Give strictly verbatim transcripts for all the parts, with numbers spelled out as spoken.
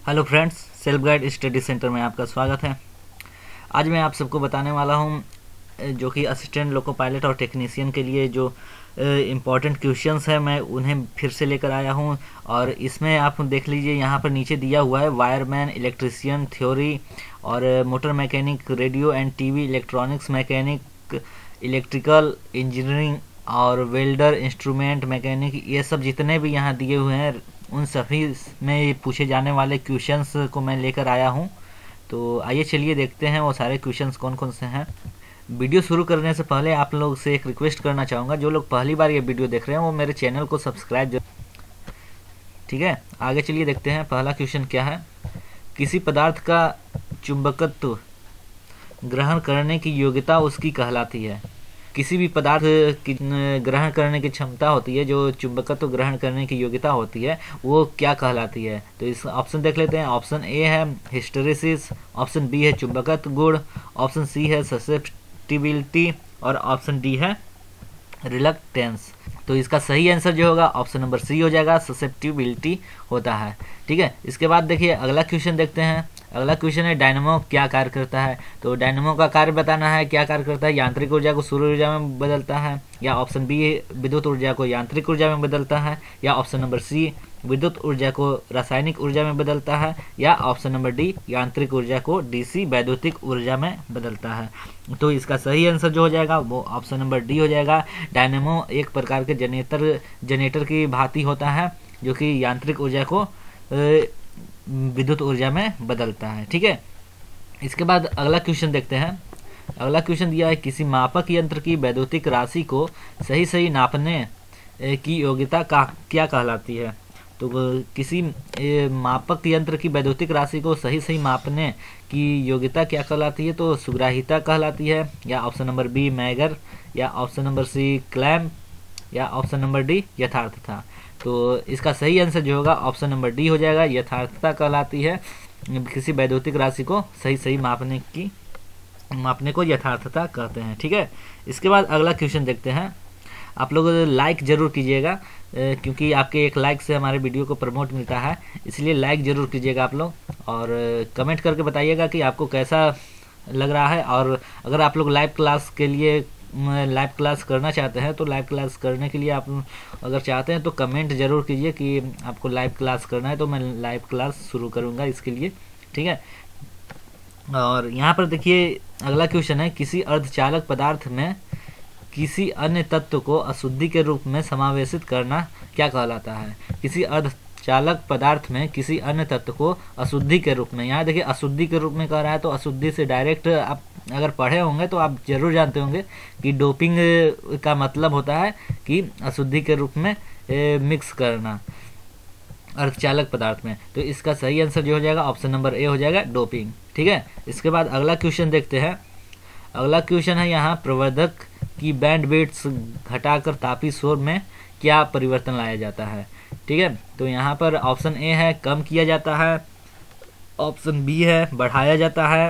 Hello friends, self guide study centre में आपका स्वागत है। आज मैं आप सबको बताने वाला हूं जो कि असिस्टेंट लोको पायलट और टेक्नीशियन के लिए जो इम्पॉर्टेंट क्वेश्चंस है मैं उन्हें फिर से लेकर आया हूं। और इसमें आप देख लीजिए, यहाँ पर नीचे दिया हुआ है वायरमैन, इलेक्ट्रिशियन थ्योरी और motor mechanic, radio and TV, electronics mechanic, electrical engineering और वेल्डर, इंस्ट्रूमेंट मैकेनिक, ये सब जितने भी यहाँ दिए हुए हैं उन सभी में पूछे जाने वाले क्वेश्चंस को मैं लेकर आया हूँ। तो आइए चलिए देखते हैं वो सारे क्वेश्चंस कौन कौन से हैं। वीडियो शुरू करने से पहले आप लोग से एक रिक्वेस्ट करना चाहूँगा, जो लोग पहली बार ये वीडियो देख रहे हैं वो मेरे चैनल को सब्सक्राइब जरूर, ठीक है। आगे चलिए देखते हैं पहला क्वेश्चन क्या है। किसी पदार्थ का चुंबकत्व ग्रहण करने की योग्यता उसकी कहलाती है। किसी भी पदार्थ की ग्रहण करने की क्षमता होती है, जो चुंबकत्व ग्रहण करने की योग्यता होती है, वो क्या कहलाती है। तो इस ऑप्शन देख लेते हैं। ऑप्शन ए है हिस्टेरेसिस, ऑप्शन बी है चुंबकत्व गुण, ऑप्शन सी है ससेप्टिबिलिटी और ऑप्शन डी है रिलक्टेंस। तो इसका सही आंसर जो होगा ऑप्शन नंबर सी हो जाएगा, ससेप्टिबिलिटी होता है, ठीक है। इसके बाद देखिए अगला क्वेश्चन देखते हैं। अगला क्वेश्चन है डायनेमो क्या कार्य करता है। तो डायनेमो का कार्य बताना है, क्या कार्य करता है। यांत्रिक ऊर्जा को सौर ऊर्जा में बदलता है, या ऑप्शन बी विद्युत ऊर्जा को यांत्रिक ऊर्जा में बदलता है, या ऑप्शन नंबर सी विद्युत ऊर्जा को रासायनिक ऊर्जा में बदलता है, या ऑप्शन नंबर डी यांत्रिक ऊर्जा को डीसी वैद्युतिक ऊर्जा में बदलता है। तो इसका सही आंसर जो हो जाएगा वो ऑप्शन नंबर डी हो जाएगा। डायनेमो एक प्रकार के जनरेटर जनरेटर की भांति होता है, जो कि यांत्रिक ऊर्जा को विद्युत ऊर्जा में बदलता है, ठीक है। इसके बाद अगला क्वेश्चन देखते हैं। अगला क्वेश्चन दिया है किसी मापक यंत्र की वैद्युतिक राशि को सही सही नापने की योग्यता का क्या कहलाती है। तो किसी मापक यंत्र की वैद्युतिक राशि को सही सही मापने की योग्यता क्या कहलाती है। तो सुग्राह्यता कहलाती है, या ऑप्शन नंबर बी मैगर, या ऑप्शन नंबर सी क्लैम्प, या ऑप्शन नंबर डी यथार्थता। तो इसका सही आंसर जो होगा ऑप्शन नंबर डी हो जाएगा, यथार्थता कहलाती है। किसी वैद्युतिक राशि को सही सही मापने की मापने को यथार्थता कहते हैं, ठीक है। इसके बाद अगला क्वेश्चन देखते हैं। आप लोग लाइक जरूर कीजिएगा, क्योंकि आपके एक लाइक से हमारे वीडियो को प्रमोट मिलता है, इसलिए लाइक जरूर कीजिएगा आप लोग। और कमेंट करके बताइएगा कि आपको कैसा लग रहा है। और अगर आप लोग लाइव क्लास के लिए लाइव क्लास करना चाहते हैं तो लाइव क्लास करने के लिए आप अगर चाहते हैं तो कमेंट जरूर कीजिए कि आपको लाइव क्लास करना है, तो मैं लाइव क्लास शुरू करूंगा इसके लिए, ठीक है। और यहाँ पर देखिए अगला क्वेश्चन है किसी अर्धचालक पदार्थ में किसी अन्य तत्व को अशुद्धि के रूप में समावेशित करना क्या कहलाता है। किसी अर्धचालक पदार्थ में किसी अन्य तत्व को अशुद्धि के रूप में, यहाँ देखिए अशुद्धि के रूप में कह रहा है, तो अशुद्धि से डायरेक्ट आप अगर पढ़े होंगे तो आप जरूर जानते होंगे कि डोपिंग का मतलब होता है कि अशुद्धि के रूप में ए, मिक्स करना अर्धचालक पदार्थ में। तो इसका सही आंसर जो हो जाएगा ऑप्शन नंबर ए हो जाएगा, डोपिंग, ठीक है। इसके बाद अगला क्वेश्चन देखते हैं। अगला क्वेश्चन है यहाँ प्रवर्धक की बैंड विड्थ घटाकर तापी शोर में क्या परिवर्तन लाया जाता है, ठीक है। तो यहाँ पर ऑप्शन ए है कम किया जाता है, ऑप्शन बी है बढ़ाया जाता है,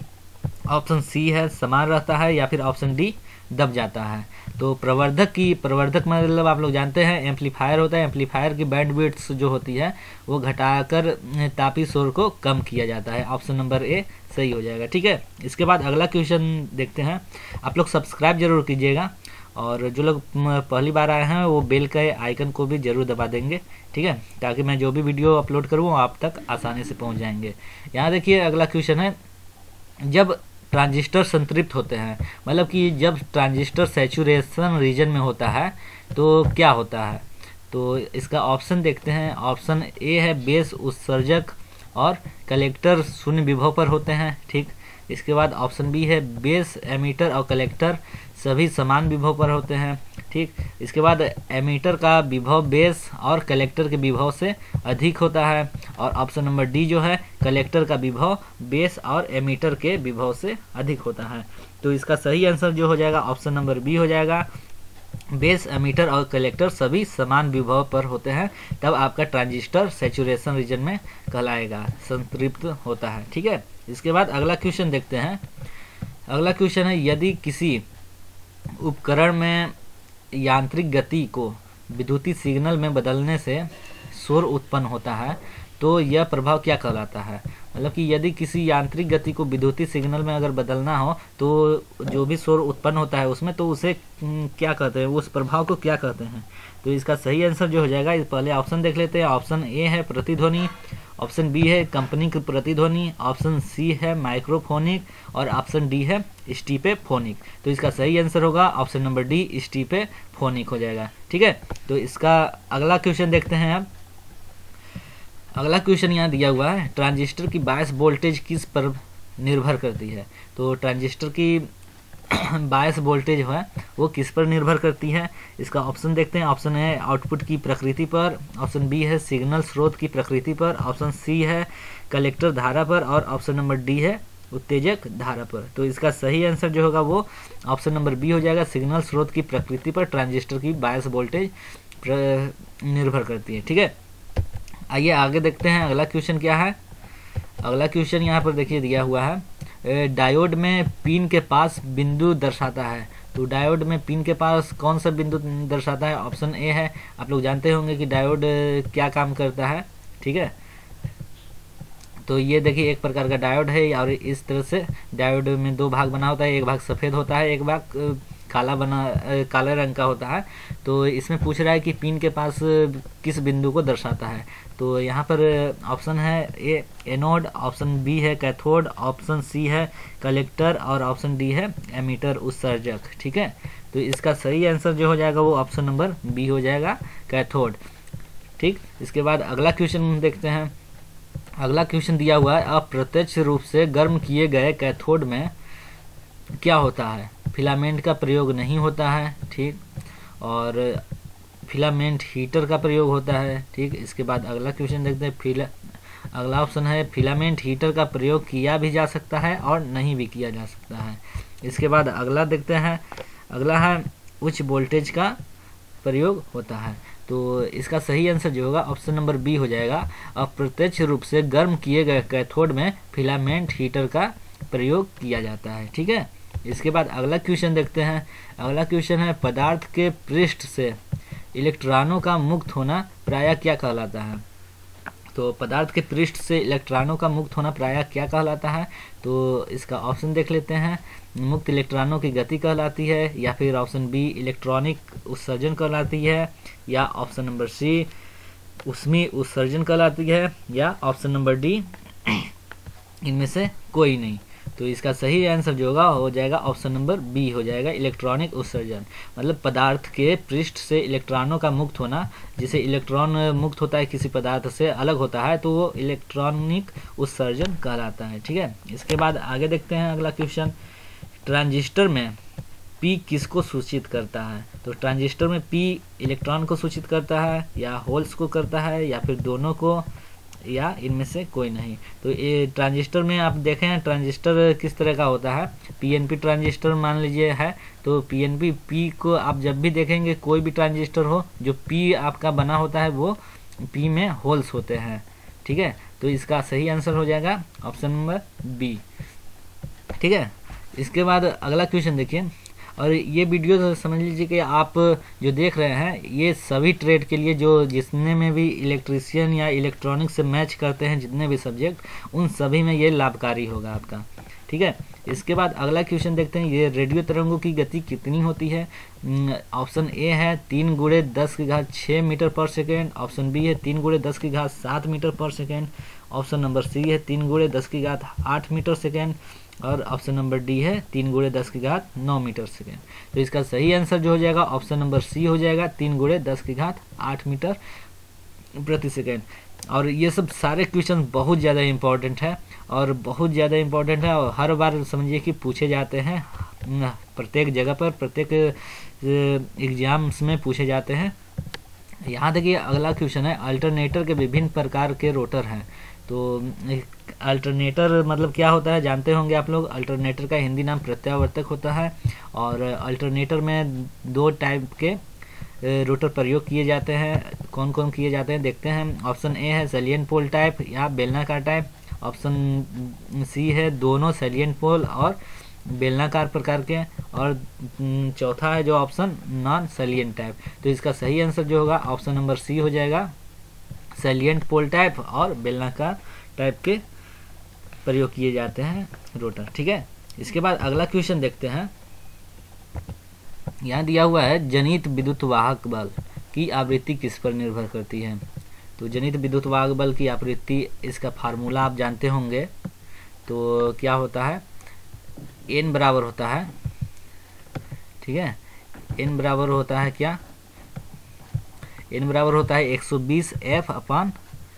ऑप्शन सी है समान रहता है, या फिर ऑप्शन डी दब जाता है। तो प्रवर्धक की प्रवर्धक मतलब आप लोग जानते हैं एम्पलीफायर होता है। एम्पलीफायर की बैंड विड्थ जो होती है वो घटाकर तापी शोर को कम किया जाता है। ऑप्शन नंबर ए सही हो जाएगा, ठीक है। इसके बाद अगला क्वेश्चन देखते हैं। आप लोग सब्सक्राइब जरूर कीजिएगा, और जो लोग पहली बार आए हैं वो बेल के आइकन को भी जरूर दबा देंगे, ठीक है, ताकि मैं जो भी वीडियो अपलोड करूँ आप तक आसानी से पहुँच जाएंगे। यहाँ देखिए अगला क्वेश्चन है जब ट्रांजिस्टर संतृप्त होते हैं, मतलब कि जब ट्रांजिस्टर सैचुरेशन रीजन में होता है तो क्या होता है। तो इसका ऑप्शन देखते हैं। ऑप्शन ए है बेस उत्सर्जक और कलेक्टर शून्य विभव पर होते हैं, ठीक। इसके बाद ऑप्शन बी है बेस एमीटर और कलेक्टर सभी समान विभव पर होते हैं, ठीक। इसके बाद एमीटर का विभव बेस और कलेक्टर के विभव से अधिक होता है, और ऑप्शन नंबर डी जो है कलेक्टर का विभव बेस और एमीटर के विभव से अधिक होता है। तो इसका सही आंसर जो हो जाएगा ऑप्शन नंबर बी हो जाएगा, बेस एमीटर और कलेक्टर सभी समान विभव पर होते हैं, तब आपका ट्रांजिस्टर सैचुरेशन रीजन में कहलाएगा, संतृप्त होता है, ठीक है। इसके बाद अगला क्वेश्चन देखते हैं। अगला क्वेश्चन है यदि किसी उपकरण में यांत्रिक गति को विद्युतीय सिग्नल में बदलने से शोर उत्पन्न होता है तो यह प्रभाव क्या कहलाता है। मतलब कि यदि किसी यांत्रिक गति को विद्युतीय सिग्नल में अगर बदलना हो तो जो भी शोर उत्पन्न होता है उसमें, तो उसे क्या कहते हैं, उस प्रभाव को क्या कहते हैं। तो इसका सही आंसर जो हो जाएगा, इस पहले ऑप्शन देख लेते हैं। ऑप्शन ए है प्रतिध्वनि, ऑप्शन बी है कंपनी की प्रतिध्वनि, ऑप्शन सी है माइक्रोफोनिक और ऑप्शन डी है स्टीपेफोनिक। तो इसका सही आंसर होगा ऑप्शन नंबर डी, स्टीपेफोनिक हो जाएगा। ठीक है, तो इसका अगला क्वेश्चन देखते हैं अब। अगला क्वेश्चन यहाँ दिया हुआ है, ट्रांजिस्टर की बायस वोल्टेज किस पर निर्भर करती है। तो ट्रांजिस्टर की बायस वोल्टेज है वो किस पर निर्भर करती है। इसका ऑप्शन देखते हैं। ऑप्शन है आउटपुट की प्रकृति पर, ऑप्शन बी है सिग्नल स्रोत की प्रकृति पर, ऑप्शन सी है कलेक्टर धारा पर और ऑप्शन नंबर डी है उत्तेजक धारा पर। तो इसका सही आंसर जो होगा वो ऑप्शन नंबर बी हो जाएगा, सिग्नल स्रोत की प्रकृति पर ट्रांजिस्टर की बायस वोल्टेज निर्भर करती है। ठीक है, आइए आगे देखते हैं अगला क्वेश्चन क्या है। अगला क्वेश्चन यहाँ पर देखिए दिया हुआ है, डायोड में पिन के पास बिंदु दर्शाता है। तो डायोड में पिन के पास कौन सा बिंदु दर्शाता है। ऑप्शन ए है, आप लोग जानते होंगे कि डायोड क्या काम करता है। ठीक है, तो ये देखिए एक प्रकार का डायोड है और इस तरह से डायोड में दो भाग बना होता है, एक भाग सफ़ेद होता है, एक भाग काला बना काले रंग का होता है। तो इसमें पूछ रहा है कि पिन के पास किस बिंदु को दर्शाता है। तो यहाँ पर ऑप्शन है ए एनोड, ऑप्शन बी है कैथोड, ऑप्शन सी है कलेक्टर और ऑप्शन डी है एमीटर उत्सर्जक। ठीक है, तो इसका सही आंसर जो हो जाएगा वो ऑप्शन नंबर बी हो जाएगा, कैथोड। ठीक, इसके बाद अगला क्वेश्चन देखते हैं। अगला क्वेश्चन दिया हुआ है, अप्रत्यक्ष रूप से गर्म किए गए कैथोड में क्या होता है। फिलामेंट का प्रयोग नहीं होता है। ठीक, और फिलामेंट हीटर का प्रयोग होता है। ठीक, इसके बाद अगला क्वेश्चन देखते हैं। फिला अगला ऑप्शन है फिलामेंट हीटर का प्रयोग किया भी जा सकता है और नहीं भी किया जा सकता है। इसके बाद अगला देखते हैं। अगला है उच्च वोल्टेज का प्रयोग होता है। तो इसका सही आंसर जो होगा ऑप्शन नंबर बी हो जाएगा, अप्रत्यक्ष रूप से गर्म किए गए कैथोड में फिलामेंट हीटर का प्रयोग किया जाता है। ठीक है, इसके बाद अगला क्वेश्चन देखते हैं। अगला क्वेश्चन है, पदार्थ के पृष्ठ से इलेक्ट्रॉनों का मुक्त होना प्रायः क्या कहलाता है। तो पदार्थ के पृष्ठ से इलेक्ट्रॉनों का मुक्त होना प्रायः क्या कहलाता है। तो इसका ऑप्शन देख लेते हैं। मुक्त इलेक्ट्रॉनों की गति कहलाती है, या फिर ऑप्शन बी इलेक्ट्रॉनिक उत्सर्जन कहलाती है, या ऑप्शन नंबर सी ऊष्मीय उत्सर्जन कहलाती है, या ऑप्शन नंबर डी इनमें से कोई नहीं। तो इसका सही आंसर जो होगा हो जाएगा ऑप्शन नंबर बी हो जाएगा, इलेक्ट्रॉनिक उत्सर्जन। मतलब पदार्थ के पृष्ठ से इलेक्ट्रॉनों का मुक्त होना, जिसे इलेक्ट्रॉन मुक्त होता है किसी पदार्थ से अलग होता है तो वो इलेक्ट्रॉनिक उत्सर्जन कहलाता है। ठीक है, इसके बाद आगे देखते हैं अगला क्वेश्चन। ट्रांजिस्टर में पी किसको सूचित करता है। तो ट्रांजिस्टर में पी इलेक्ट्रॉन को सूचित करता है, या होल्स को करता है, या फिर दोनों को, या इनमें से कोई नहीं। तो ये ट्रांजिस्टर में आप देखें ट्रांजिस्टर किस तरह का होता है। पीएनपी ट्रांजिस्टर मान लीजिए है, तो पीएनपी पी को आप जब भी देखेंगे कोई भी ट्रांजिस्टर हो जो पी आपका बना होता है वो पी में होल्स होते हैं। ठीक है, तो इसका सही आंसर हो जाएगा ऑप्शन नंबर बी। ठीक है, इसके बाद अगला क्वेश्चन देखिए। और ये वीडियो समझ लीजिए कि आप जो देख रहे हैं ये सभी ट्रेड के लिए, जो जितने में भी इलेक्ट्रीशियन या इलेक्ट्रॉनिक्स से मैच करते हैं जितने भी सब्जेक्ट, उन सभी में ये लाभकारी होगा आपका। ठीक है, इसके बाद अगला क्वेश्चन देखते हैं। ये रेडियो तरंगों की गति कितनी होती है। ऑप्शन ए है तीन गुणे दस की घात छः मीटर पर सेकेंड, ऑप्शन बी है तीन गुणे दस की घात सात मीटर पर सेकेंड, ऑप्शन नंबर सी है तीन गुणे दस की घात आठ मीटर सेकेंड, और ऑप्शन नंबर डी है तीन गुणे दस की घात नौ मीटर सेकेंड। तो इसका सही आंसर जो हो जाएगा ऑप्शन नंबर सी हो जाएगा, तीन गुणे दस की घात आठ मीटर प्रति सेकेंड। और ये सब सारे क्वेश्चन बहुत ज़्यादा इम्पोर्टेंट है और बहुत ज़्यादा इम्पोर्टेंट है और हर बार समझिए कि पूछे जाते हैं, प्रत्येक जगह पर प्रत्येक एग्जाम्स में पूछे जाते हैं। यहाँ देखिए अगला क्वेश्चन है, अल्टरनेटर के विभिन्न प्रकार के रोटर हैं। तो अल्टरनेटर मतलब क्या होता है जानते होंगे आप लोग। अल्टरनेटर का हिंदी नाम प्रत्यावर्तक होता है, और अल्टरनेटर में दो टाइप के रोटर प्रयोग किए जाते हैं। कौन कौन किए जाते हैं देखते हैं। ऑप्शन ए है सैलिएंट पोल टाइप या बेलनाकार टाइप, ऑप्शन सी है दोनों सैलिएंट पोल और बेलनाकार प्रकार के, और चौथा है जो ऑप्शन नॉन सैलिएंट टाइप। तो इसका सही आंसर जो होगा ऑप्शन नंबर सी हो जाएगा, सैलिएंट पोल टाइप और बेलनाकार टाइप के प्रयोग किए जाते हैं रोटर। ठीक है, इसके बाद अगला क्वेश्चन देखते हैं। यहाँ दिया हुआ है जनित विद्युत वाहक बल की आवृत्ति किस पर निर्भर करती है। तो जनित विद्युत वाहक बल की आवृत्ति, इसका फार्मूला आप जानते होंगे। तो क्या होता है, एन बराबर होता है, ठीक है, एन बराबर होता है क्या, एन बराबर होता है एक सौ बीस एफ अपान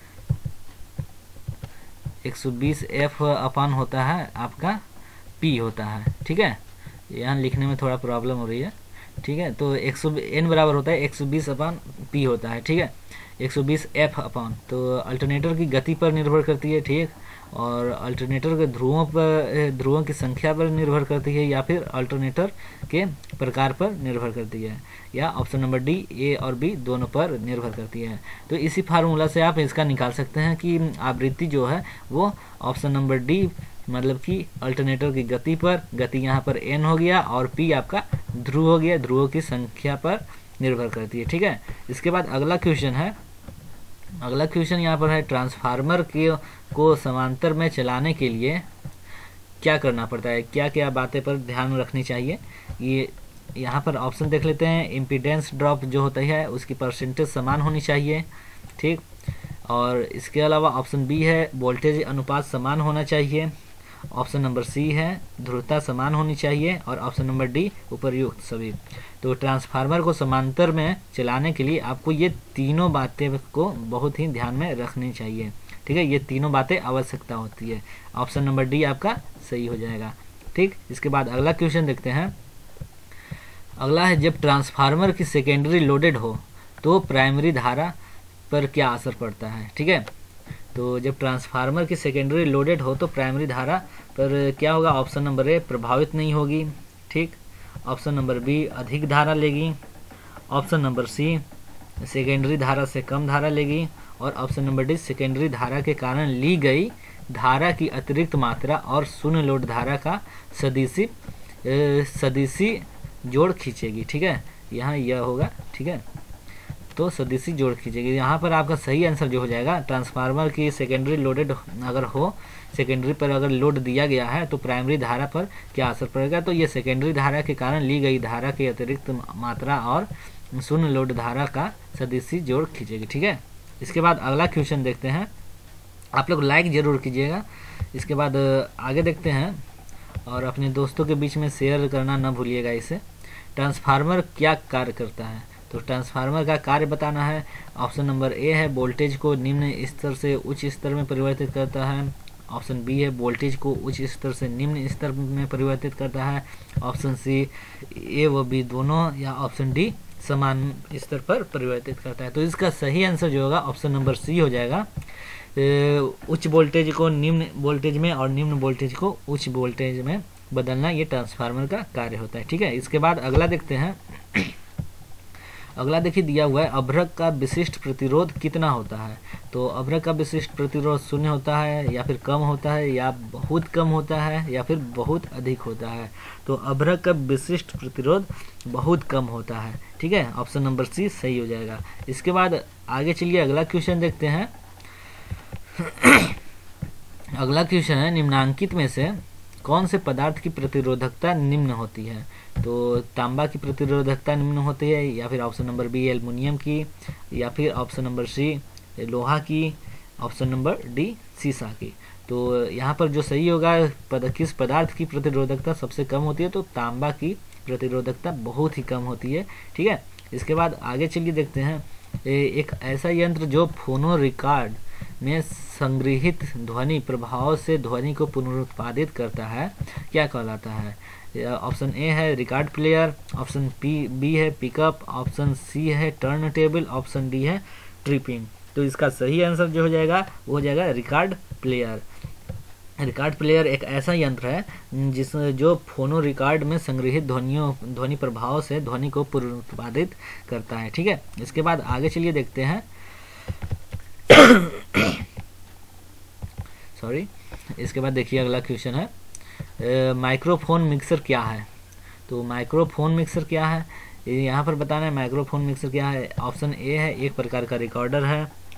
एक सौ बीस एफ अपान होता है आपका पी होता है। ठीक है, यहाँ लिखने में थोड़ा प्रॉब्लम हो रही है। ठीक है, तो एक सौ एन बराबर होता है एक सौ बीस अपान पी होता है। ठीक है, एक सौ बीस एफ अपान, तो अल्टरनेटर की गति पर निर्भर करती है। ठीक, और अल्टरनेटर के ध्रुवों पर, ध्रुवों की संख्या पर निर्भर करती है, या फिर अल्टरनेटर के प्रकार पर निर्भर करती है, या ऑप्शन नंबर डी ए और बी दोनों पर निर्भर करती है। तो इसी फार्मूला से आप इसका निकाल सकते हैं कि आवृत्ति जो है वो ऑप्शन नंबर डी, मतलब कि अल्टरनेटर की गति पर, गति यहाँ पर एन हो गया, और पी आपका ध्रुव हो गया, ध्रुवों की संख्या पर निर्भर करती है। ठीक है, इसके बाद अगला क्वेश्चन है, अगला क्वेश्चन यहाँ पर है ट्रांसफार्मर के को समांतर में चलाने के लिए क्या करना पड़ता है, क्या क्या बातें पर ध्यान रखनी चाहिए। ये यहाँ पर ऑप्शन देख लेते हैं। इम्पीडेंस ड्रॉप जो होता है उसकी परसेंटेज समान होनी चाहिए। ठीक, और इसके अलावा ऑप्शन बी है वोल्टेज अनुपात समान होना चाहिए। ऑप्शन नंबर सी है ध्रुवता समान होनी चाहिए, और ऑप्शन नंबर डी उपर्युक्त सभी। तो ट्रांसफार्मर को समांतर में चलाने के लिए आपको ये तीनों बातें को बहुत ही ध्यान में रखनी चाहिए। ठीक है, ये तीनों बातें आवश्यकता होती है। ऑप्शन नंबर डी आपका सही हो जाएगा। ठीक, इसके बाद अगला क्वेश्चन देखते हैं। अगला है जब ट्रांसफार्मर की सेकेंडरी लोडेड हो तो प्राइमरी धारा पर क्या असर पड़ता है। ठीक है, तो जब ट्रांसफार्मर की सेकेंडरी लोडेड हो तो प्राइमरी धारा पर क्या होगा। ऑप्शन नंबर ए प्रभावित नहीं होगी। ठीक, ऑप्शन नंबर बी अधिक धारा लेगी। ऑप्शन नंबर सी सेकेंडरी धारा से कम धारा लेगी, और ऑप्शन नंबर डी सेकेंडरी धारा के कारण ली गई धारा की अतिरिक्त मात्रा और शून्य लोड धारा का सदिशी सदिशी जोड़ खींचेगी। ठीक है, यहाँ यह होगा। ठीक है, तो सदिशी जोड़ खींचेगी। यहाँ पर आपका सही आंसर जो हो जाएगा, ट्रांसफार्मर की सेकेंडरी लोडेड अगर हो, सेकेंडरी पर अगर लोड दिया गया है तो प्राइमरी धारा पर क्या असर पड़ेगा। तो ये सेकेंडरी धारा के कारण ली गई धारा के अतिरिक्त मात्रा और शून्य लोड धारा का सदिशी जोड़ खींचेगी। ठीक है, इसके बाद अगला क्वेश्चन देखते हैं। आप लोग लाइक जरूर कीजिएगा। इसके बाद आगे देखते हैं, और अपने दोस्तों के बीच में शेयर करना न भूलिएगा इसे। ट्रांसफार्मर क्या कार्य करता है, तो ट्रांसफार्मर का कार्य बताना है। ऑप्शन नंबर ए है वोल्टेज को निम्न स्तर से उच्च स्तर में परिवर्तित करता है। ऑप्शन बी है वोल्टेज को उच्च स्तर से निम्न स्तर में परिवर्तित करता है। ऑप्शन सी ए व बी दोनों, या ऑप्शन डी समान स्तर पर परिवर्तित करता है। तो इसका सही आंसर जो होगा ऑप्शन नंबर सी हो जाएगा। उच्च वोल्टेज को निम्न वोल्टेज में और निम्न वोल्टेज को उच्च वोल्टेज में बदलना ये ट्रांसफार्मर का कार्य होता है। ठीक है, इसके बाद अगला देखते हैं। अगला देखिए दिया हुआ है अभ्रक का विशिष्ट प्रतिरोध कितना होता है। तो अभ्रक का विशिष्ट प्रतिरोध शून्य होता है, या फिर कम होता है, या बहुत कम होता है, या फिर बहुत अधिक होता है। तो अभ्रक का विशिष्ट प्रतिरोध बहुत कम होता है। ठीक है, ऑप्शन नंबर सी सही हो जाएगा। इसके बाद आगे चलिए अगला क्वेश्चन देखते हैं। अगला क्वेश्चन है निम्नांकित में से कौन से पदार्थ की प्रतिरोधकता निम्न होती है। तो तांबा की प्रतिरोधकता निम्न होती है, या फिर ऑप्शन नंबर बी एल्युमिनियम की, या फिर ऑप्शन नंबर सी लोहा की, ऑप्शन नंबर डी सीसा की। तो यहाँ पर जो सही होगा पद, किस पदार्थ की प्रतिरोधकता सबसे कम होती है, तो तांबा की प्रतिरोधकता बहुत ही कम होती है। ठीक है, इसके बाद आगे चलिए देखते हैं। एक ऐसा यंत्र जो फोनो रिकॉर्ड में संग्रहित ध्वनि प्रभाव से ध्वनि को पुनरुत्पादित करता है क्या कहलाता है। ऑप्शन ए है record player, option P B है पिकअप, ऑप्शन सी है टर्न टेबल, ऑप्शन डी है ट्रिपिंग। तो इसका सही आंसर जो हो जाएगा वो हो जाएगा रिकॉर्ड प्लेयर। रिकॉर्ड प्लेयर एक ऐसा यंत्र है जिस जो फोनो रिकॉर्ड में संग्रहित ध्वनियों ध्वनि प्रभाव से ध्वनि को पुनरुत्पादित करता है। ठीक है, इसके बाद आगे चलिए देखते हैं। सॉरी इसके बाद देखिए अगला क्वेश्चन है माइक्रोफोन मिक्सर क्या है। तो माइक्रोफोन मिक्सर क्या है यहाँ पर बताना है। माइक्रोफोन मिक्सर क्या है। ऑप्शन ए है एक प्रकार का रिकॉर्डर है,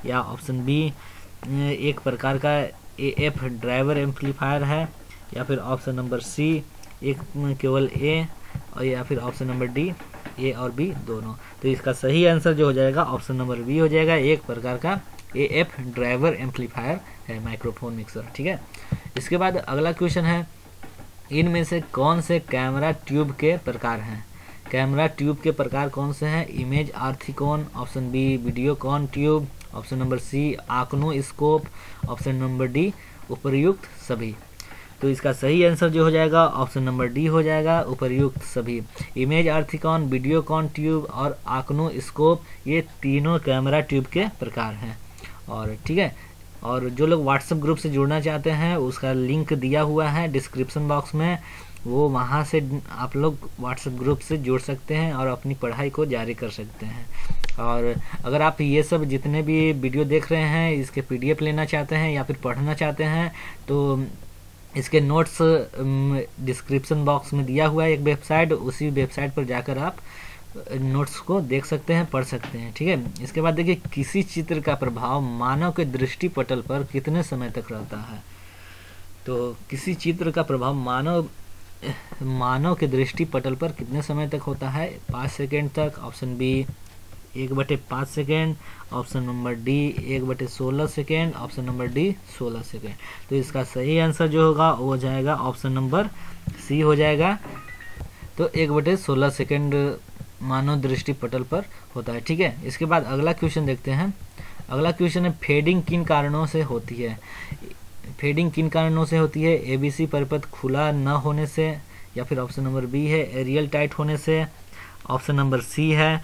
या ऑप्शन बी एक प्रकार का ए एफ ड्राइवर एम्पलीफायर है, या फिर ऑप्शन नंबर सी एक केवल ए, और या फिर ऑप्शन नंबर डी ए और बी दोनों। तो इसका सही आंसर जो हो जाएगा ऑप्शन नंबर बी हो जाएगा, एक प्रकार का ए एफ ड्राइवर एम्पलीफायर है माइक्रोफोन मिक्सर। ठीक है, इसके बाद अगला क्वेश्चन है, इनमें से कौन से कैमरा ट्यूब के प्रकार हैं? कैमरा ट्यूब के प्रकार कौन से हैं? Image orthicon, option B vidicon tube, option number C iconoscope, option number D उपर्युक्त सभी। तो इसका सही आंसर जो हो जाएगा ऑप्शन नंबर डी हो जाएगा, उपर्युक्त सभी। इमेज आर्थिकॉन, वीडियोकॉन ट्यूब और आकनो स्कोप ये तीनों कैमरा ट्यूब के प्रकार हैं। और ठीक है, और जो लोग व्हाट्सएप ग्रुप से जुड़ना चाहते हैं उसका लिंक दिया हुआ है डिस्क्रिप्शन बॉक्स में, वो वहाँ से आप लोग व्हाट्सएप ग्रुप से जुड़ सकते हैं और अपनी पढ़ाई को जारी कर सकते हैं। और अगर आप ये सब जितने भी वीडियो देख रहे हैं इसके पीडीएफ लेना चाहते हैं या फिर पढ़ना चाहते हैं तो इसके नोट्स डिस्क्रिप्शन बॉक्स में दिया हुआ है एक वेबसाइट, उसी वेबसाइट पर जाकर आप नोट्स को देख सकते हैं, पढ़ सकते हैं। ठीक है, इसके बाद देखिए, किसी चित्र का प्रभाव मानव के दृष्टि पटल पर कितने समय तक रहता है? तो किसी चित्र का प्रभाव मानव मानव के दृष्टि पटल पर कितने समय तक होता है? पाँच सेकेंड तक, ऑप्शन बी एक बटे पाँच सेकेंड, ऑप्शन नंबर डी एक बटे सोलह सेकेंड, ऑप्शन नंबर डी सोलह सेकेंड। तो इसका सही आंसर जो होगा वो हो जाएगा ऑप्शन नंबर सी हो जाएगा। तो एक बटे सोलह सेकेंड मानव दृष्टि पटल पर होता है। ठीक है, इसके बाद अगला क्वेश्चन देखते हैं। अगला क्वेश्चन है, फेडिंग किन कारणों से होती है? फेडिंग किन कारणों से होती है? एबीसी परिपथ खुला न होने से, या फिर ऑप्शन नंबर बी है एरियल टाइट होने से, ऑप्शन नंबर सी है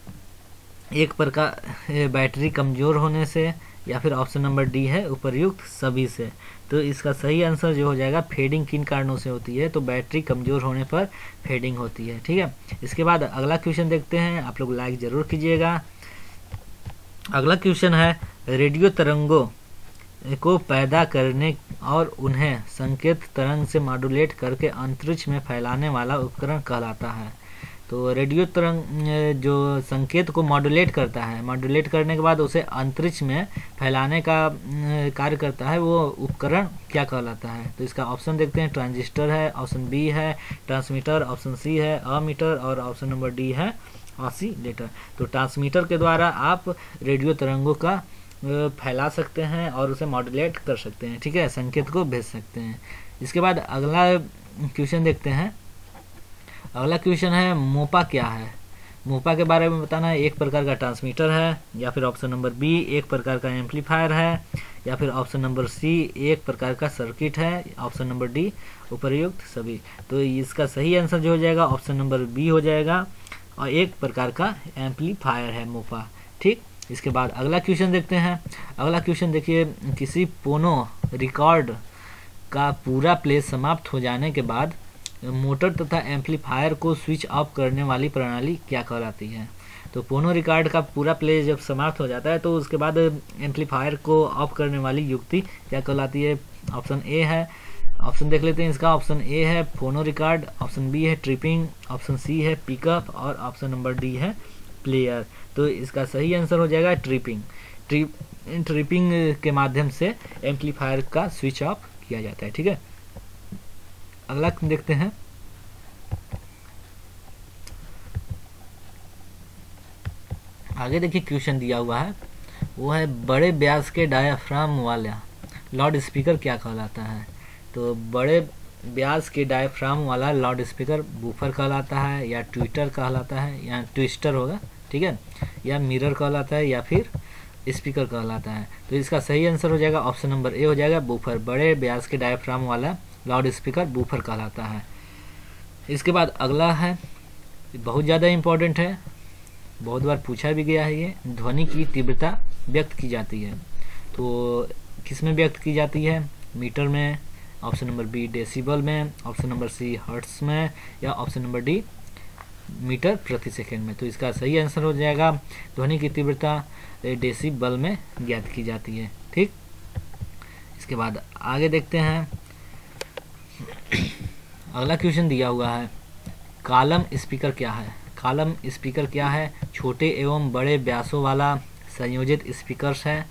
एक प्रकार बैटरी कमज़ोर होने से, या फिर ऑप्शन नंबर डी है उपर्युक्त सभी से। तो इसका सही आंसर जो हो जाएगा, फेडिंग किन कारणों से होती है? तो बैटरी कमज़ोर होने पर फेडिंग होती है। ठीक है, इसके बाद अगला क्वेश्चन देखते हैं, आप लोग लाइक ज़रूर कीजिएगा। अगला क्वेश्चन है, रेडियो तरंगों को पैदा करने और उन्हें संकेत तरंग से मॉड्यूलेट करके अंतरिक्ष में फैलाने वाला उपकरण कहलाता है। तो रेडियो तरंग जो संकेत को मॉड्यूलेट करता है, मॉड्यूलेट करने के बाद उसे अंतरिक्ष में फैलाने का कार्य करता है, वो उपकरण क्या कहलाता है? तो इसका ऑप्शन देखते हैं, ट्रांजिस्टर है, ऑप्शन बी है ट्रांसमीटर, ऑप्शन सी है अमीटर और ऑप्शन नंबर डी है ऑसिलेटर। तो ट्रांसमीटर के द्वारा आप रेडियो तरंगों का फैला सकते हैं और उसे मॉड्यूलेट कर सकते हैं। ठीक है, संकेत को भेज सकते हैं। इसके बाद अगला क्वेश्चन देखते हैं। अगला क्वेश्चन है, मोपा क्या है? मोपा के बारे में बताना है। एक प्रकार का ट्रांसमीटर है, या फिर ऑप्शन नंबर बी एक प्रकार का एम्पलीफायर है, या फिर ऑप्शन नंबर सी एक प्रकार का सर्किट है, ऑप्शन नंबर डी उपर्युक्त सभी। तो इसका सही आंसर जो हो जाएगा ऑप्शन नंबर बी हो जाएगा, और एक प्रकार का एम्पलीफायर है मोपा। ठीक, इसके बाद अगला क्वेश्चन देखते हैं। अगला क्वेश्चन देखिए, किसी पोनो रिकॉर्ड का पूरा प्ले समाप्त हो जाने के बाद मोटर तथा एम्पलीफायर को स्विच ऑफ करने वाली प्रणाली क्या कहलाती है? तो पोनो रिकॉर्ड का पूरा प्ले जब समाप्त हो जाता है तो उसके बाद एम्पलीफायर को ऑफ करने वाली युक्ति क्या कहलाती है? ऑप्शन ए है, ऑप्शन देख लेते हैं इसका। ऑप्शन ए है फोनो रिकॉर्ड, ऑप्शन बी है ट्रिपिंग, ऑप्शन सी है पिकअप और ऑप्शन नंबर डी है प्लेयर। तो इसका सही आंसर हो जाएगा ट्रिपिंग। ट्रिप ट्रिपिंग के माध्यम से एम्पलीफायर का स्विच ऑफ किया जाता है। ठीक है, अगला देखते हैं। आगे देखिए क्वेश्चन दिया हुआ है, वो है बड़े व्यास के डायाफ्राम वाला लाउड स्पीकर क्या कहलाता है? तो बड़े व्यास के डायाफ्राम वाला लाउड स्पीकर बूफर कहलाता है, या ट्विटर कहलाता है, या ट्विस्टर होगा, ठीक है, या मिरर कहलाता है, या फिर स्पीकर कहलाता है। तो इसका सही आंसर हो जाएगा ऑप्शन नंबर ए हो जाएगा बूफर। बड़े व्यास के डायाफ्राम वाला लाउड स्पीकर बूफर कहलाता है। इसके बाद अगला है, बहुत ज़्यादा इम्पोर्टेंट है, बहुत बार पूछा भी गया है ये, ध्वनि की तीव्रता व्यक्त की जाती है। तो किस में व्यक्त की जाती है? मीटर में, ऑप्शन नंबर बी डेसिबल में, ऑप्शन नंबर सी हर्ट्स में, या ऑप्शन नंबर डी मीटर प्रति सेकंड में। तो इसका सही आंसर हो जाएगा ध्वनि की तीव्रता डेसिबल में ज्ञात की जाती है। ठीक, इसके बाद आगे देखते हैं। अगला क्वेश्चन दिया हुआ है, कॉलम स्पीकर क्या है? कॉलम स्पीकर क्या है? छोटे एवं बड़े व्यासों वाला संयोजित स्पीकर्स है।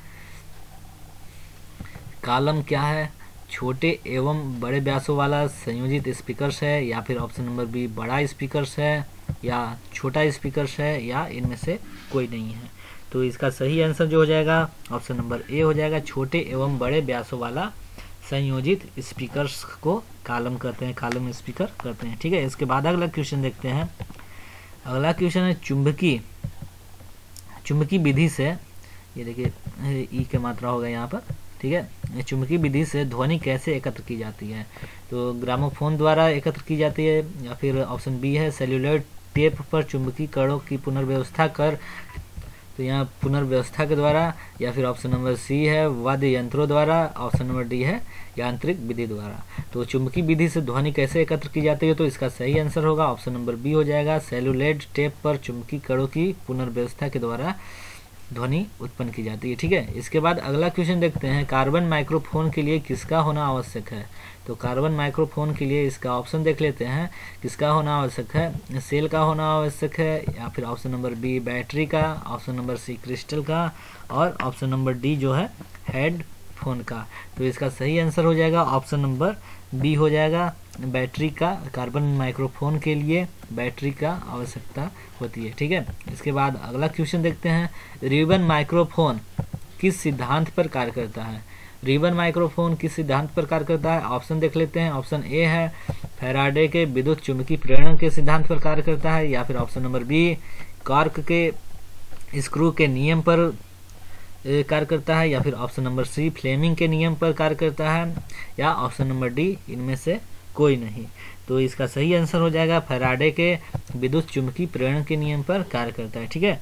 कॉलम क्या है, छोटे एवं बड़े व्यासों वाला संयोजित स्पीकर्स है, या फिर ऑप्शन नंबर बी बड़ा स्पीकर्स है, या छोटा स्पीकर्स है, या इनमें से कोई नहीं है। तो इसका सही आंसर जो हो जाएगा ऑप्शन नंबर ए हो जाएगा, छोटे एवं बड़े व्यासों वाला संयोजित स्पीकर्स को कॉलम कहते हैं, कॉलम स्पीकर कहते हैं। ठीक है, इसके बाद अगला क्वेश्चन देखते हैं। अगला क्वेश्चन है चुंबकीय चुंबकीय विधि से, ये देखिए ई के मात्रा होगा यहाँ पर। ठीक है, चुंबकीय विधि से ध्वनि कैसे एकत्र की जाती है? तो ग्रामोफोन द्वारा एकत्र की जाती है, या फिर ऑप्शन बी है सेल्यूलॉइड टेप पर चुंबकीय कणों की पुनर्व्यवस्था कर, तो यहाँ पुनर्व्यवस्था के द्वारा, या फिर ऑप्शन नंबर सी है वाद्य यंत्रों द्वारा, ऑप्शन नंबर डी है यांत्रिक विधि द्वारा। तो चुंबकीय विधि से ध्वनि कैसे एकत्र की जाती है? तो इसका सही आंसर होगा ऑप्शन नंबर बी हो जाएगा, सेल्यूलॉइड टेप पर चुंबकीय कणों की पुनर्व्यवस्था के द्वारा ध्वनि उत्पन्न की जाती है। ठीक है, इसके बाद अगला क्वेश्चन देखते हैं। कार्बन माइक्रोफोन के लिए किसका होना आवश्यक है? तो कार्बन माइक्रोफोन के लिए इसका ऑप्शन देख लेते हैं, किसका होना आवश्यक है। सेल का होना आवश्यक है, या फिर ऑप्शन नंबर बी बैटरी का, ऑप्शन नंबर सी क्रिस्टल का, और ऑप्शन नंबर डी जो है हेडफोन का। तो इसका सही आंसर हो जाएगा ऑप्शन नंबर बी हो जाएगा, बैटरी का। कार्बन माइक्रोफोन के लिए बैटरी का आवश्यकता होती है। ठीक है, इसके बाद अगला क्वेश्चन देखते हैं। रिबन माइक्रोफोन किस सिद्धांत पर कार्य करता है? रिबन माइक्रोफोन किस सिद्धांत पर कार्य करता है? ऑप्शन देख लेते हैं। ऑप्शन ए है फैराडे के विद्युत चुंबकीय प्रेरण के सिद्धांत पर कार्य करता है, या फिर ऑप्शन नंबर बी कॉर्क के स्क्रू के नियम पर कार्य करता है, या फिर ऑप्शन नंबर सी फ्लेमिंग के नियम पर कार्य करता है, या ऑप्शन नंबर डी इनमें से कोई नहीं। तो इसका सही आंसर हो जाएगा फैराडे के विद्युत चुंबकीय प्रेरण के नियम पर कार्य करता है। ठीक है,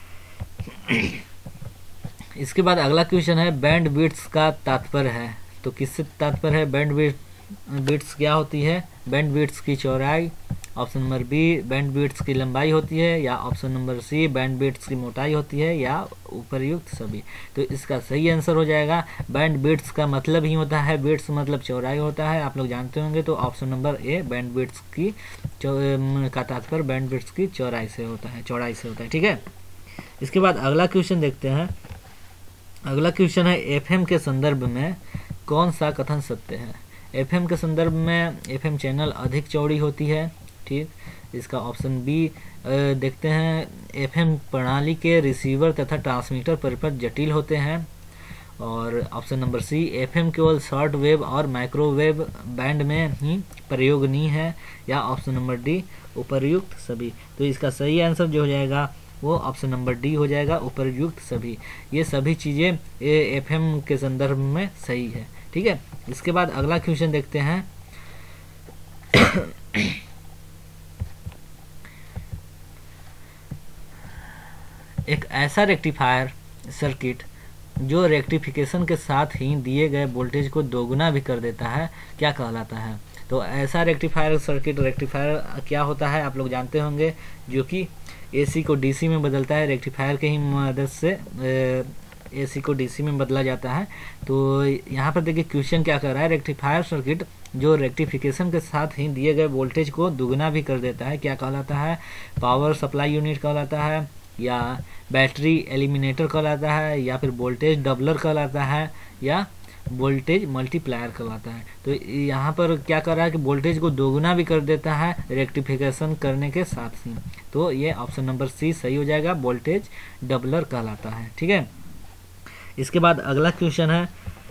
इसके बाद अगला क्वेश्चन है बैंड विड्थ का तात्पर्य है। तो किससे तात्पर्य है? बैंड विड्थ क्या होती है? बैंड विड्थ की चौड़ाई, option number B bandwidth की लंबाई होती है, या option number C bandwidth की मोटाई होती है, या उपर्युक्त सभी। तो इसका सही आंसर हो जाएगा बैंड विड्थ का मतलब ही होता है, विड्थ मतलब चौड़ाई होता है, आप लोग जानते होंगे। तो option number A bandwidth की का तात्पर्य बैंड विड्थ की चौड़ाई से होता है, चौड़ाई से होता है। ठीक है, इसके बाद अगला क्वेश्चन देखते हैं। अगला क्वेश्चन है एफएम के संदर्भ में कौन सा कथन सत्य है? एफएम के संदर्भ में एफएम चैनल अधिक चौड़ी होती है। ठीक, इसका ऑप्शन बी देखते हैं। एफएम प्रणाली के रिसीवर तथा ट्रांसमीटर परिपथ जटिल होते हैं, और ऑप्शन नंबर सी एफएम केवल शॉर्ट वेव और माइक्रोवेव बैंड में ही प्रयोगनीय है, या ऑप्शन नंबर डी उपर्युक्त सभी। तो इसका सही आंसर जो हो जाएगा वो ऑप्शन नंबर डी हो जाएगा, उपर्युक्त सभी। ये सभी चीज़ें एफएम के संदर्भ में सही है। ठीक है, इसके बाद अगला क्वेश्चन देखते हैं। एक ऐसा रेक्टिफायर सर्किट जो रेक्टिफिकेशन के साथ ही दिए गए वोल्टेज को दोगुना भी कर देता है क्या कहलाता है? तो ऐसा रेक्टिफायर सर्किट, रेक्टिफायर क्या होता है आप लोग जानते होंगे, जो कि एसी को डीसी में बदलता है। रेक्टिफायर के ही मदद से एसी को डीसी में बदला जाता है। तो यहाँ पर देखिए क्वेश्चन क्या कर रहा है, रेक्टिफायर सर्किट जो रेक्टिफिकेशन के साथ ही दिए गए वोल्टेज को दुगना भी कर देता है क्या कहलाता है? पावर सप्लाई यूनिट कहलाता है, या बैटरी एलिमिनेटर कहलाता है, या फिर वोल्टेज डबलर कहलाता है, या वोल्टेज मल्टीप्लायर कहलाता है। तो यहाँ पर क्या कर रहा है कि वोल्टेज को दोगुना भी कर देता है रेक्टिफिकेशन करने के साथ ही। तो ये ऑप्शन नंबर सी सही हो जाएगा, वोल्टेज डबलर कहलाता है। ठीक है, इसके बाद अगला क्वेश्चन है।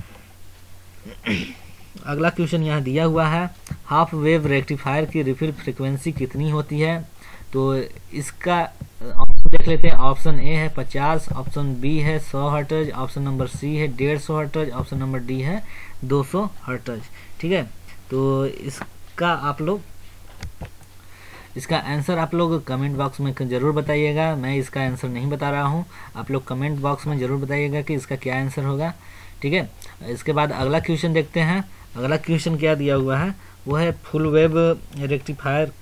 अगला क्वेश्चन यहाँ दिया हुआ है, हाफ वेव रेक्टिफायर की रिफिल फ्रीक्वेंसी कितनी होती है? तो इसका ऑप्शन देख लेते हैं। ऑप्शन ए है पचास, ऑप्शन बी है सौ हर्ट्ज, ऑप्शन नंबर सी है डेढ़ सौ हर्ट्ज, ऑप्शन नंबर डी है दो सौ हर्ट्ज। ठीक है, तो इसका आप लोग इसका आंसर आप लोग कमेंट बॉक्स में ज़रूर बताइएगा। मैं इसका आंसर नहीं बता रहा हूँ, आप लोग कमेंट बॉक्स में ज़रूर बताइएगा कि इसका क्या आंसर होगा। ठीक है, इसके बाद अगला क्वेश्चन देखते हैं। अगला क्वेश्चन क्या दिया हुआ है, वो है full wave rectifier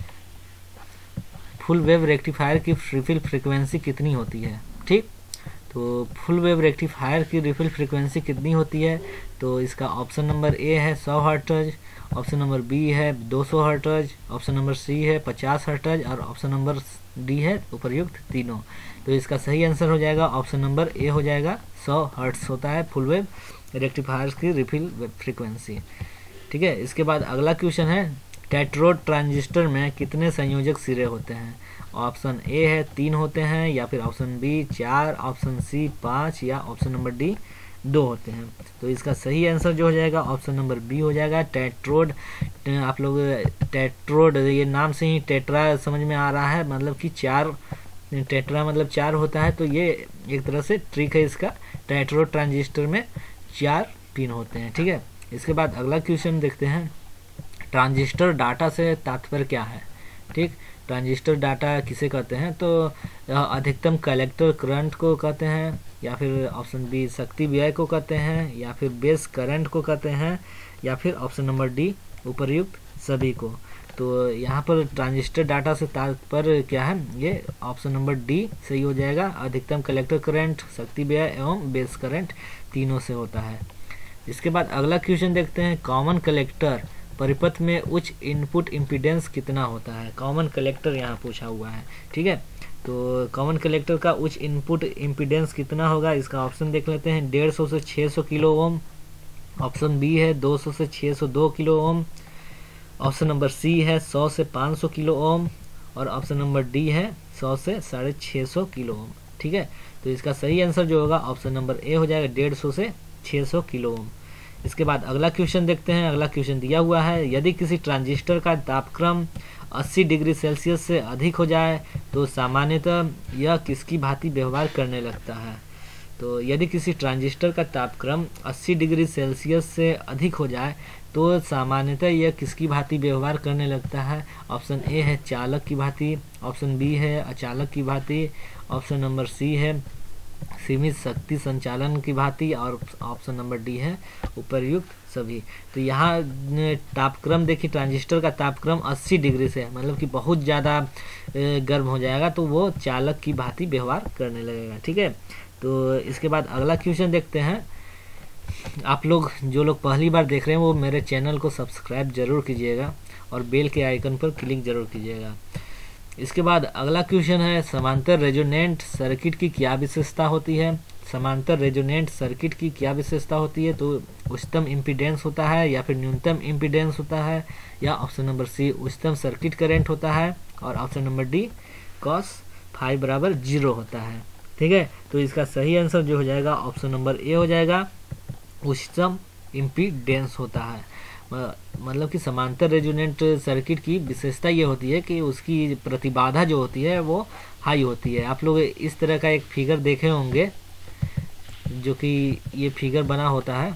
full wave rectifier की रिफिल फ्रीक्वेंसी कितनी होती है? ठीक, तो फुल वेव रेक्टिफायर की रिफिल फ्रीक्वेंसी कितनी होती है? तो इसका ऑप्शन नंबर ए है सौ हर्ट्ज, ऑप्शन नंबर बी है दो सौ हर्ट्ज, ऑप्शन नंबर सी है पचास हर्ट्ज और ऑप्शन नंबर डी है उपर्युक्त तीनों। तो इसका सही आंसर हो जाएगा ऑप्शन नंबर ए हो जाएगा, सौ हर्ट्ज होता है फुल वेव रेक्टिफायर्स की रिफिल फ्रीक्वेंसी। ठीक है, इसके बाद अगला क्वेश्चन है टेट्रोड ट्रांजिस्टर में कितने संयोजक सिरे होते हैं? ऑप्शन ए है तीन होते हैं, या फिर ऑप्शन बी चार, ऑप्शन सी पाँच, या ऑप्शन नंबर डी दो होते हैं। तो इसका सही आंसर जो हो जाएगा ऑप्शन नंबर बी हो जाएगा, टेट्रोड। आप लोग टेट्रोड, ये नाम से ही टेट्रा समझ में आ रहा है, मतलब कि चार, टेट्रा मतलब चार होता है। तो ये एक तरह से ट्रिक है इसका, टेट्रोड ट्रांजिस्टर में चार पिन होते हैं। ठीक है, इसके बाद अगला क्वेश्चन देखते हैं, ट्रांजिस्टर डाटा से तात्पर्य क्या है? ठीक, ट्रांजिस्टर डाटा किसे कहते हैं? तो अधिकतम कलेक्टर करंट को कहते हैं, या फिर ऑप्शन बी शक्ति व्यय को कहते हैं, या फिर बेस करंट को कहते हैं, या फिर ऑप्शन नंबर डी उपर्युक्त सभी को। तो यहाँ पर ट्रांजिस्टर डाटा से तात्पर्य क्या है? ये ऑप्शन नंबर डी सही हो जाएगा, अधिकतम कलेक्टर करंट, शक्ति व्यय एवं बेस करंट तीनों से होता है। इसके बाद अगला क्वेश्चन देखते हैं, कॉमन कलेक्टर परिपथ में उच्च इनपुट इम्पीडेंस कितना होता है? कॉमन कलेक्टर यहाँ पूछा हुआ है। ठीक है, तो कॉमन कलेक्टर का उच्च इनपुट इम्पीडेंस कितना होगा? इसका ऑप्शन देख लेते हैं, डेढ़ सौ से छः सौ किलो ओम, ऑप्शन बी है दो सौ से छः सौ दो kilo ohm, option number C है सौ से पाँच सौ किलो ओम, और ऑप्शन नंबर डी है सौ से साढ़े छः सौ किलो ओम। ठीक है, तो इसका सही आंसर जो होगा ऑप्शन नंबर ए हो जाएगा, डेढ़ सौ से छः सौ किलो ओम। इसके बाद अगला क्वेश्चन देखते हैं, अगला क्वेश्चन दिया हुआ है, यदि किसी ट्रांजिस्टर का तापक्रम अस्सी डिग्री सेल्सियस से अधिक हो जाए तो सामान्यतः यह किसकी भांति व्यवहार करने लगता है? तो यदि किसी ट्रांजिस्टर का तापक्रम अस्सी डिग्री सेल्सियस से अधिक हो जाए तो सामान्यतः यह किसकी भांति व्यवहार करने लगता है? ऑप्शन ए है चालक की भांति, ऑप्शन बी है अचालक की भांति, ऑप्शन नंबर सी है सीमित शक्ति संचालन की भांति, और ऑप्शन नंबर डी है उपर्युक्त सभी। तो यहाँ तापक्रम देखिए, ट्रांजिस्टर का तापक्रम अस्सी डिग्री से मतलब कि बहुत ज़्यादा गर्म हो जाएगा तो वो चालक की भांति व्यवहार करने लगेगा। ठीक है, तो इसके बाद अगला क्वेश्चन देखते हैं। आप लोग जो लोग पहली बार देख रहे हैं वो मेरे चैनल को सब्सक्राइब जरूर कीजिएगा और बेल के आइकन पर क्लिक जरूर कीजिएगा। इसके बाद अगला क्वेश्चन है, समांतर रेजोनेंट सर्किट की क्या विशेषता होती है? समांतर रेजोनेंट सर्किट की क्या विशेषता होती है? तो उच्चतम इम्पीडेंस होता है, या फिर न्यूनतम इम्पीडेंस होता है, या ऑप्शन नंबर सी उच्चतम सर्किट करंट होता है, और option number D cos phi बराबर जीरो होता है। ठीक है, तो इसका सही आंसर जो हो जाएगा ऑप्शन नंबर ए हो जाएगा, उच्चतम इम्पीडेंस होता है। मतलब कि समांतर रेजोनेंट सर्किट की विशेषता ये होती है कि उसकी प्रतिबाधा जो होती है वो हाई होती है। आप लोग इस तरह का एक फिगर देखे होंगे, जो कि ये फिगर बना होता है,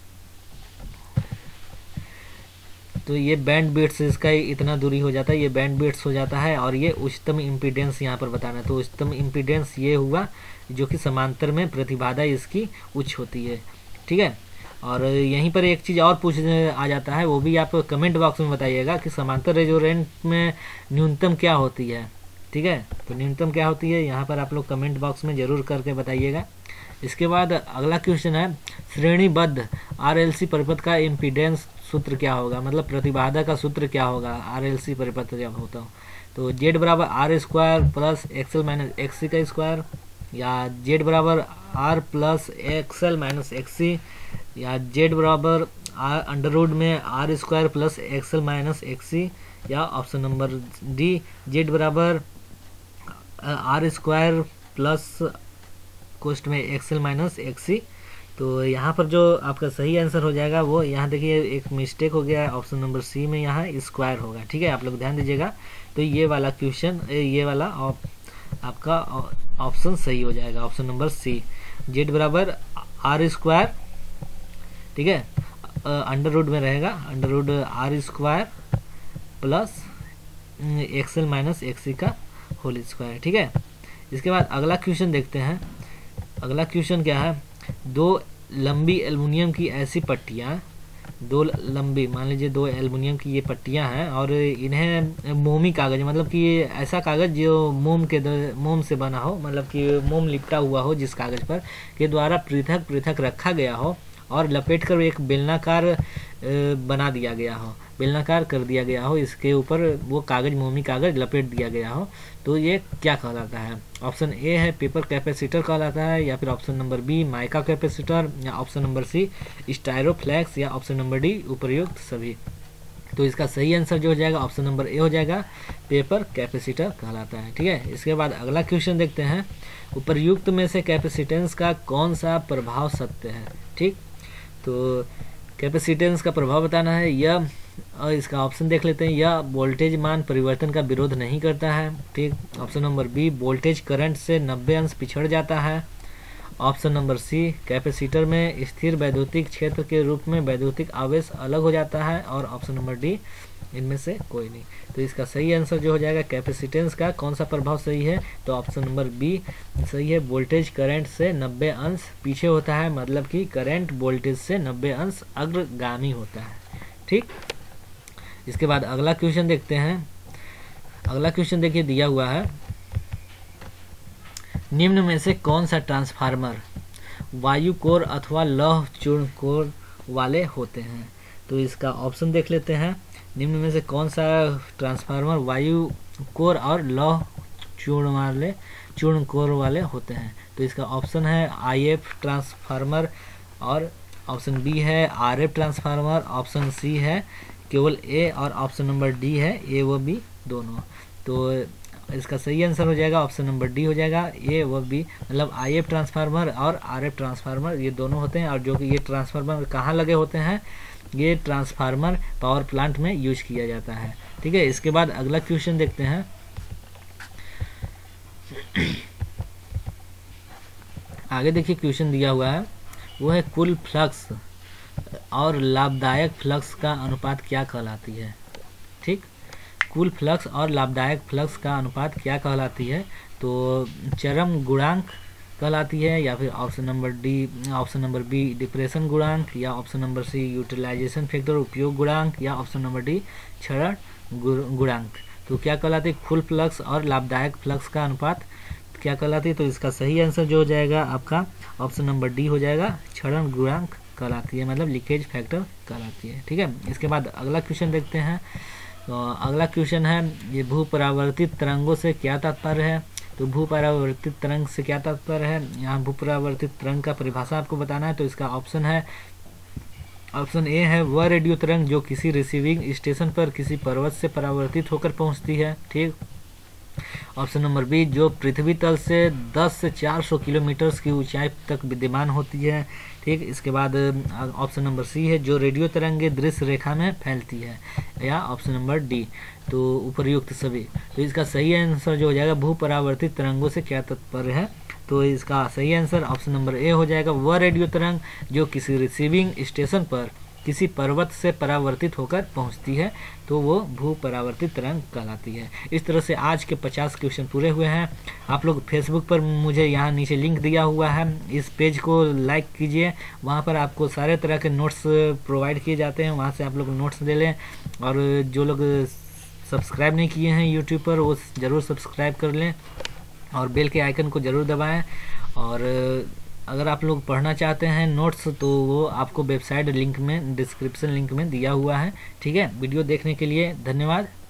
तो ये बैंड बिट्स इसका इतना दूरी हो जाता है, ये बैंड बिट्स हो जाता है, और ये उच्चतम इम्पीडेंस यहाँ पर बताना है। तो उच्चतम इम्पीडेंस ये हुआ जो कि समांतर में प्रतिबाधा इसकी उच्च होती है। ठीक है, और यहीं पर एक चीज़ और पूछ आ जाता है, वो भी आप कमेंट बॉक्स में बताइएगा कि समांतर रेजोनेंट में न्यूनतम क्या होती है। ठीक है, तो न्यूनतम क्या होती है यहाँ पर आप लोग कमेंट बॉक्स में ज़रूर करके बताइएगा। इसके बाद अगला क्वेश्चन है, श्रेणीबद्ध आरएलसी परिपथ का इम्पीडेंस सूत्र क्या होगा? मतलब प्रतिबाधा का सूत्र क्या होगा आरएलसी परिपथ जब होता हो? तो जेड बराबर R square plus XL minus XC का स्क्वायर, या जेड बराबर R plus XL minus XC, या जेड बराबर आर अंडर रूट में R square plus XL minus XC, या ऑप्शन नंबर डी जेड बराबर आर स्क्वायर प्लस कोष्ट में एक्सएल माइनस एक्सी। तो यहाँ पर जो आपका सही आंसर हो जाएगा वो, यहाँ देखिए एक मिस्टेक हो गया है, ऑप्शन नंबर सी में यहाँ स्क्वायर होगा। ठीक है, आप लोग ध्यान दीजिएगा। तो ये वाला क्वेश्चन, ये वाला आपका ऑप्शन सही हो जाएगा, ऑप्शन नंबर सी, जेड बराबर आर स्क्वायर। ठीक है, अंडर रूट में रहेगा, under root R square plus XL minus XC का होल स्क्वायर। ठीक है, इसके बाद अगला क्वेश्चन देखते हैं। अगला क्वेश्चन क्या है, दो लंबी एल्युमिनियम की ऐसी पट्टियाँ दो लंबी, मान लीजिए दो एल्युमिनियम की ये पट्टियां हैं और इन्हें मोमी कागज, मतलब कि ऐसा कागज जो मोम के मोम से बना हो, मतलब कि मोम लिपटा हुआ हो जिस कागज पर, के द्वारा पृथक पृथक रखा गया हो और लपेट कर एक बेलनाकार बना दिया गया हो, बेलनाकार कर दिया गया हो, इसके ऊपर वो कागज मोमी कागज लपेट दिया गया हो, तो ये क्या कहलाता है? ऑप्शन ए है पेपर कैपेसिटर कहलाता है, या फिर option number B mica capacitor, या ऑप्शन नंबर सी स्टायरोफ्लेक्स, या ऑप्शन नंबर डी उपयुक्त सभी। तो इसका सही आंसर जो हो जाएगा ऑप्शन नंबर ए हो जाएगा, पेपर कैपेसिटर कहलाता है। ठीक है, इसके बाद अगला क्वेश्चन देखते हैं, उपयुक्त में से कैपेसिटेंस का कौन सा प्रभाव सत्य है? ठीक, तो कैपेसिटेंस का प्रभाव बताना है। यह, और इसका ऑप्शन देख लेते हैं, यह वोल्टेज मान परिवर्तन का विरोध नहीं करता है। ठीक, option number B voltage current से नब्बे अंश पिछड़ जाता है। ऑप्शन नंबर सी कैपेसिटर में स्थिर वैद्युतिक क्षेत्र के रूप में वैद्युतिक आवेश अलग हो जाता है। और ऑप्शन नंबर डी इनमें से कोई नहीं। तो इसका सही आंसर जो हो जाएगा कैपेसिटेंस का कौन सा प्रभाव सही है, तो ऑप्शन नंबर बी सही है, वोल्टेज करंट से नब्बे अंश पीछे होता है, मतलब कि करंट वोल्टेज से नब्बे अंश अग्रगामी होता है। ठीक, इसके बाद अगला क्वेश्चन देखते हैं। अगला क्वेश्चन देखिए दिया हुआ है, निम्न में से कौन सा ट्रांसफार्मर वायु कोर अथवा लौह चूर्ण कोर वाले होते हैं? तो इसका ऑप्शन देख लेते हैं, निम्न में से कौन सा ट्रांसफार्मर वायु कोर और लौह चूर्ण वाले चूर्ण कोर वाले होते हैं? तो इसका ऑप्शन है आई एफ ट्रांसफार्मर, और ऑप्शन बी है R F transformer, option C है केवल ए, और ऑप्शन नंबर डी है ए व बी दोनों। तो इसका सही आंसर हो जाएगा ऑप्शन नंबर डी हो जाएगा, ए व बी, मतलब आई एफ ट्रांसफार्मर और आर एफ ट्रांसफार्मर ये दोनों होते हैं। और जो कि ये ट्रांसफार्मर कहाँ लगे होते हैं, ये ट्रांसफार्मर पावर प्लांट में यूज किया जाता है। ठीक है, इसके बाद अगला क्वेश्चन देखते हैं। आगे देखिए क्वेश्चन दिया हुआ है, वो है कुल फ्लक्स और लाभदायक फ्लक्स का अनुपात क्या कहलाती है? ठीक, कुल फ्लक्स और लाभदायक फ्लक्स का अनुपात क्या कहलाती है? तो चरम गुणांक कहलाती है, या फिर option number D option number B depreciation गुणांक, या option number C utilization factor उपयोग गुणांक, या ऑप्शन नंबर डी क्षरण गुणांक। तो क्या कहलाती है कुल फ्लक्स और लाभदायक फ्लक्स का अनुपात क्या कहलाती है? तो इसका सही आंसर जो हो जाएगा आपका ऑप्शन नंबर डी हो जाएगा, क्षरण गुणांक कहलाती है, मतलब लीकेज फैक्टर कहलाती है। ठीक है, इसके बाद अगला क्वेश्चन देखते हैं। तो अगला क्वेश्चन है, ये भू परावर्तित तरंगों से क्या तात्पर्य है? तो भू परावर्तित तरंग से क्या तात्पर्य है? यहाँ भू परावर्तित तरंग का परिभाषा आपको बताना है। तो इसका ऑप्शन है, ऑप्शन ए है वह रेडियो तरंग जो किसी रिसीविंग स्टेशन पर किसी पर्वत से परावर्तित होकर पहुंचती है। ठीक, ऑप्शन नंबर बी जो पृथ्वी तल से दस से चार सौ किलोमीटर की ऊंचाई तक विद्यमान होती है। ठीक, इसके बाद ऑप्शन नंबर सी है जो रेडियो तरंगे दृश्य रेखा में फैलती है, या ऑप्शन नंबर डी तो उपयुक्त सभी। तो इसका सही आंसर जो हो जाएगा भू परावर्तित तरंगों से क्या तात्पर्य है? तो इसका सही आंसर ऑप्शन नंबर ए हो जाएगा, वह रेडियो तरंग जो किसी रिसीविंग स्टेशन पर किसी पर्वत से परावर्तित होकर पहुंचती है, तो वो भू परावर्तित तरंग कहलाती है। इस तरह से आज के पचास क्वेश्चन पूरे हुए हैं। आप लोग फेसबुक पर मुझे यहाँ नीचे लिंक दिया हुआ है, इस पेज को लाइक कीजिए, वहाँ पर आपको सारे तरह के नोट्स प्रोवाइड किए जाते हैं, वहाँ से आप लोग नोट्स ले लें। और जो लोग सब्सक्राइब नहीं किए हैं यूट्यूब पर, वो ज़रूर सब्सक्राइब कर लें और बेल के आइकन को ज़रूर दबाएँ। और अगर आप लोग पढ़ना चाहते हैं नोट्स, तो वो आपको वेबसाइट लिंक में डिस्क्रिप्शन लिंक में दिया हुआ है। ठीक है, वीडियो देखने के लिए धन्यवाद।